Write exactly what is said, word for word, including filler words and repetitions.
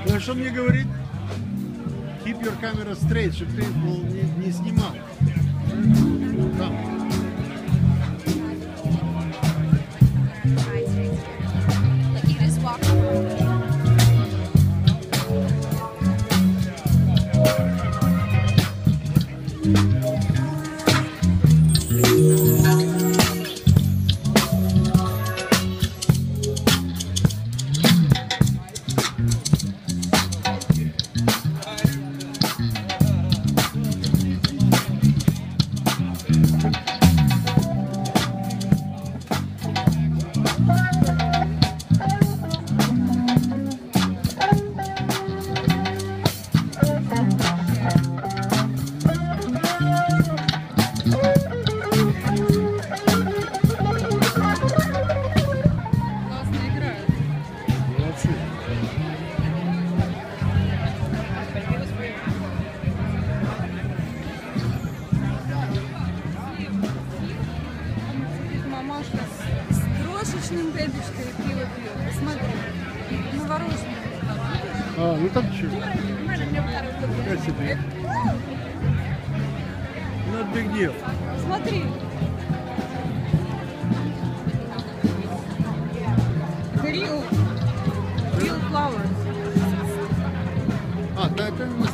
Ну, что мне говорит? Keep your camera straight, чтобы ты мол, не, не снимал. Там. Like you just walk. Мамашка с крошечным бебечкой пиво пьет. Посмотри. Новорожденный. А, ну так что? Красивый. Not big deal. Смотри. Real. Real flowers. А, да, это